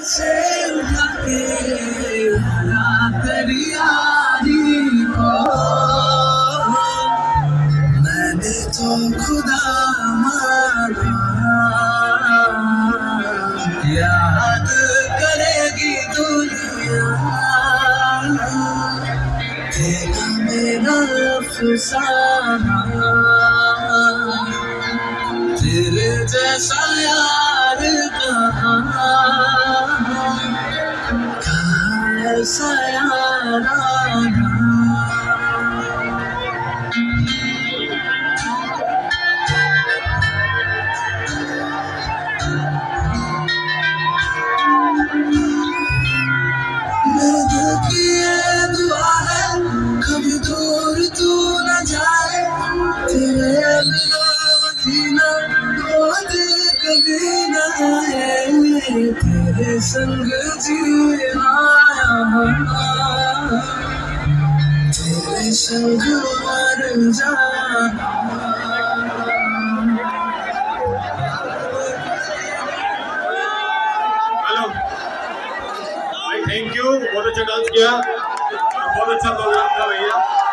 से उठा के तेरी यारी को मैंने तो खुदा माना, याद करेगी दुनिया तेरा मेरा अफसाना, तेरे जैसा यार कहाँ ऐसा याराना। मेरे दिल की ये दुआ है कभी दूर तू न जाए, तेरे बिना जीना वो दिल कभी न आए, तेरे संग जीना तेरे संग मर जाना। हेलो भाई, थैंक यू, बहुत अच्छा डांस किया, बहुत अच्छा प्रोग्राम था भैया।